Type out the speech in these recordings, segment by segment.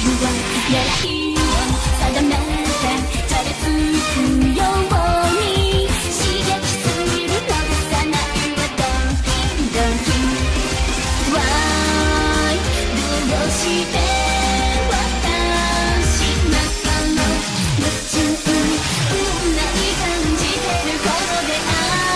狙いを定めてたれつくように刺激するのがさないはドキドキ Why どうして私中の夢中運命感じてるこの出会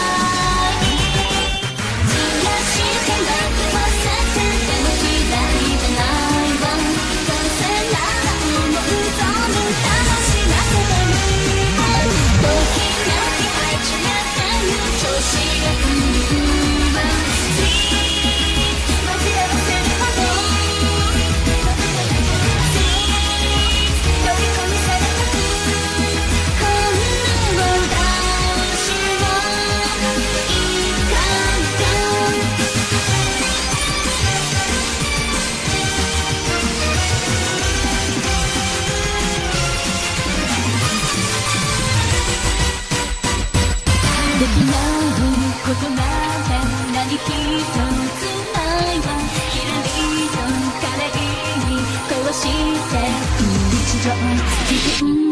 い自我してなく忘れてでも嫌いじゃないわどうせなら思う存分楽しませてる時々愛知やってる調子が来るわ Sweet 紛らわせるほど Sweet 虜にされたくこんな私はいかができないことなんて何一つないわひらりと華麗にこうして日常自分